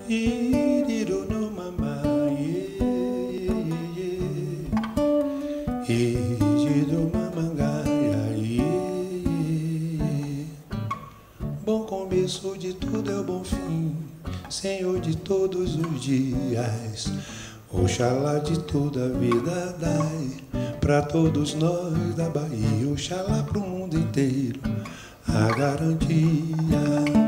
Iriru no mamãe, Iriru mamangaia. Bom começo de tudo é o bom fim, Senhor de todos os dias. Oxalá de toda a vida dai pra todos nós da Bahia. Oxalá pro mundo inteiro a garantia.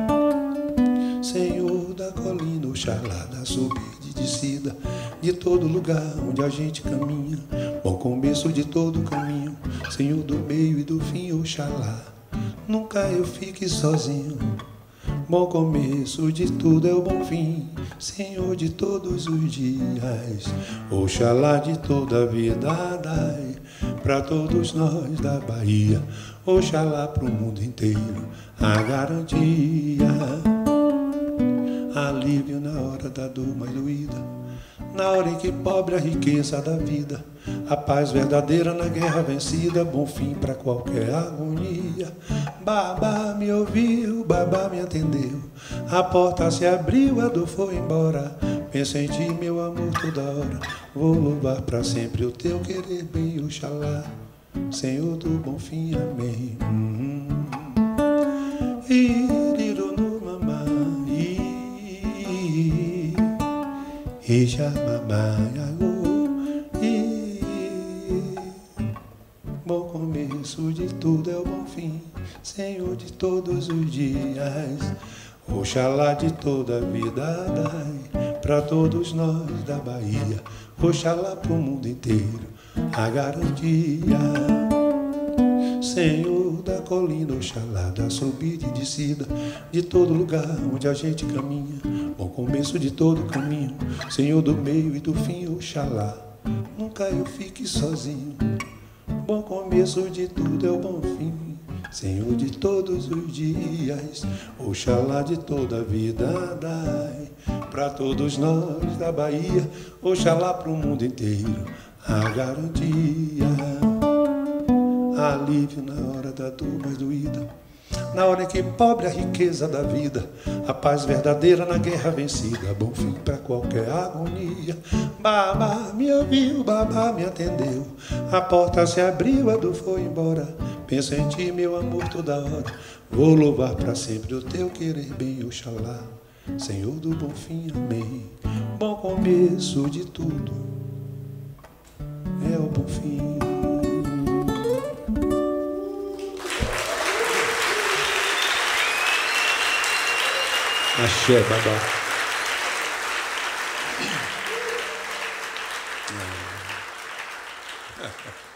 Senhor da colina, oxalá da subida e descida, de todo lugar onde a gente caminha. Bom começo de todo caminho, Senhor do meio e do fim, oxalá nunca eu fique sozinho. Bom começo de tudo é o bom fim, Senhor de todos os dias. Oxalá de toda a vida dai pra todos nós da Bahia. Oxalá pro mundo inteiro a garantia. Alívio na hora da dor mais doída, na hora em que pobre a riqueza da vida, a paz verdadeira na guerra vencida, bom fim para qualquer agonia. Babá me ouviu, babá me atendeu, a porta se abriu, a dor foi embora. Penso em ti, meu amor, toda hora, vou louvar para sempre o teu querer bem, oxalá, Senhor do bom fim, amém. Iriru no mamãe, Ija mamãe, bom começo de tudo é o bom fim, Senhor de todos os dias. Oxalá de toda a vida dai pra todos nós da Bahia. Oxalá pro mundo inteiro a garantia. Senhor da colina, oxalá da subida e descida, de todo lugar onde a gente caminha. Bom começo de todo caminho, Senhor do meio e do fim, oxalá nunca eu fique sozinho. Bom começo de tudo é o bom fim, Senhor de todos os dias. Oxalá de toda a vida dai pra todos nós da Bahia. Oxalá pro mundo inteiro a garantia. Alívio na hora da dor mais doída, na hora em que pobre a riqueza da vida, a paz verdadeira na guerra vencida, bom fim para qualquer agonia. Babá me ouviu, babá me atendeu, a porta se abriu, a dor foi embora. Penso em ti, meu amor, toda hora, vou louvar para sempre o teu querer bem, oxalá, Senhor do bom fim, amém. Bom começo de tudo é o bom fim. Axé, babá.